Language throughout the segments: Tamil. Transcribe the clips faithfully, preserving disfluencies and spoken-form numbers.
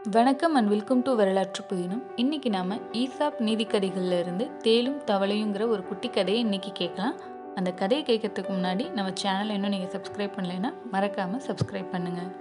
வணக்கம் அண்ட் வெல்கம் டு வரலாற்று புதினம். இன்றைக்கி நாம் ஈசாப் நீதிக்கதைகளில் இருந்து தேலும் தவளையுங்கிற ஒரு குட்டி கதையை இன்றைக்கி கேட்கலாம். அந்த கதையை கேட்கறதுக்கு முன்னாடி நம்ம சேனலை இன்னும் நீங்கள் சப்ஸ்கிரைப் பண்ணலைன்னா மறக்காமல் சப்ஸ்கிரைப் பண்ணுங்கள்.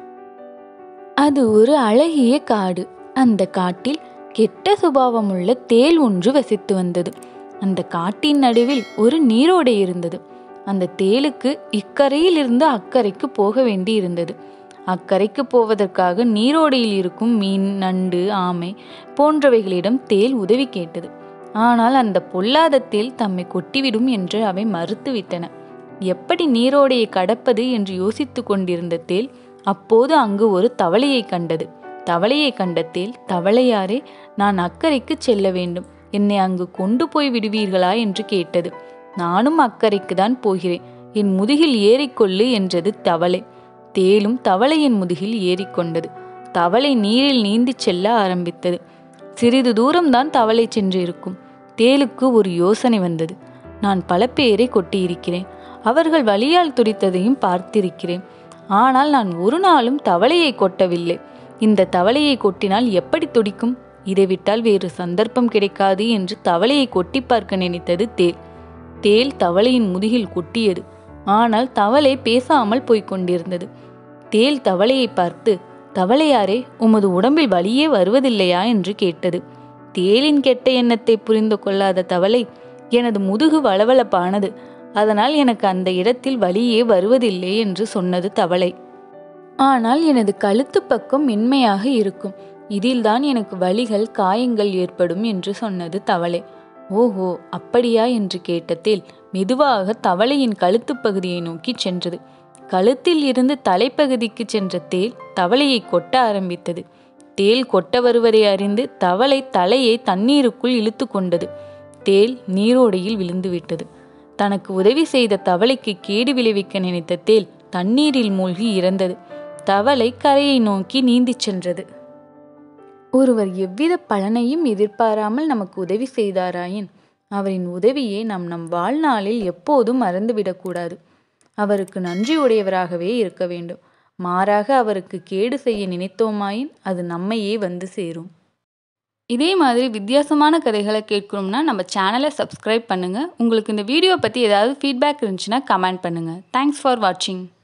அது ஒரு அழகிய காடு. அந்த காட்டில் கெட்ட சுபாவமுள்ள தேல் ஒன்று வசித்து வந்தது. அந்த காட்டின் நடுவில் ஒரு நீரோடை இருந்தது. அந்த தேலுக்கு இக்கரையிலிருந்து அக்கறைக்கு போக வேண்டி இருந்தது. அக்கரைக்கு போவதற்காக நீரோடையில் இருக்கும் மீன், நண்டு, ஆமை போன்றவைகளிடம் தேல் உதவி கேட்டது. ஆனால் அந்த பொல்லாத தேல் தம்மை கொட்டிவிடும் என்று அவை மறுத்துவிட்டன. எப்படி நீரோடையை கடப்பது என்று யோசித்து கொண்டிருந்த தேல் அப்போது அங்கு ஒரு தவளையை கண்டது. தவளையை கண்ட தேல், தவளையாரே, நான் அக்கறைக்கு செல்ல வேண்டும், என்னை அங்கு கொண்டு போய் விடுவீர்களா என்று கேட்டது. நானும் அக்கறைக்கு தான் போகிறேன், என் முதுகில் ஏறிக்கொள்ளு என்றது தவளை. தேலும் தவளையின் முதுகில் ஏறிக்கொண்டது. தவளை நீரில் நீந்தி செல்ல ஆரம்பித்தது. சிறிது தூரம்தான் தவளை சென்று இருக்கும். தேலுக்கு ஒரு யோசனை வந்தது. நான் பல பேரை கொட்டியிருக்கிறேன், அவர்கள் வலியால் துடித்ததையும் பார்த்திருக்கிறேன். ஆனால் நான் ஒரு நாளும் தவளையை கொட்டவில்லை. இந்த தவளையை கொட்டினால் எப்படி துடிக்கும்? இதை விட்டால் வேறு சந்தர்ப்பம் கிடைக்காது என்று தவளையை கொட்டி பார்க்க நினைத்தது தேல். தேல் தவளையின் முதுகில் கொட்டியது. ஆனால் தவளை பேசாமல் போய்கொண்டிருந்தது. தேல் தவளையை பார்த்து, தவளையாரே, உமது உடம்பில் வலியே வருவதில்லையா என்று கேட்டது. தேலின் கெட்ட எண்ணத்தை புரிந்து கொள்ளாத தவளை, எனது முதுகு வளவளப்பானது, அதனால் எனக்கு அந்த இடத்தில் வலியே வருவதில்லை என்று சொன்னது தவளை. ஆனால் எனது கழுத்து பக்கம் மென்மையாக இருக்கும், இதில்தான் எனக்கு வலிகள், காயங்கள் ஏற்படும் என்று சொன்னது தவளை. ஓஹோ, அப்படியா என்று கேட்ட தேல் மெதுவாக தவளையின் கழுத்து பகுதியை நோக்கி சென்றது. கழுத்தில் இருந்து தலைப்பகுதிக்கு சென்ற தேல் தவளையை கொட்ட ஆரம்பித்தது. தேல் கொட்ட வருவதை அறிந்து தவளை தலையை தண்ணீருக்குள் இழுத்து கொண்டது. தேல் நீரோடையில் விழுந்துவிட்டது. தனக்கு உதவி செய்த தவளைக்கு கேடு விளைவிக்க நினைத்த தேல் தண்ணீரில் மூழ்கி இறந்தது. தவளை கரையை நோக்கி நீந்தி சென்றது. ஒருவர் எவ்வித பலனையும் எதிர்பாராமல் நமக்கு உதவி செய்தாராயின் அவரின் உதவியை நாம் நம் வாழ்நாளில் எப்போதும் மறந்துவிடக்கூடாது. அவருக்கு நன்றியுடையவராகவே இருக்க வேண்டும். மாறாக அவருக்கு கேடு செய்ய நினைத்தோமாயின் அது நம்மையே வந்து சேரும். இதே மாதிரி வித்தியாசமான கதைகளை கேட்கணும்னா நம்ம சேனலை சப்ஸ்கிரைப் பண்ணுங்கள். உங்களுக்கு இந்த வீடியோ பற்றி ஏதாவது ஃபீட்பேக் இருந்துச்சுன்னா கமெண்ட் பண்ணுங்கள். தேங்க்ஸ் ஃபார் வாட்சிங்.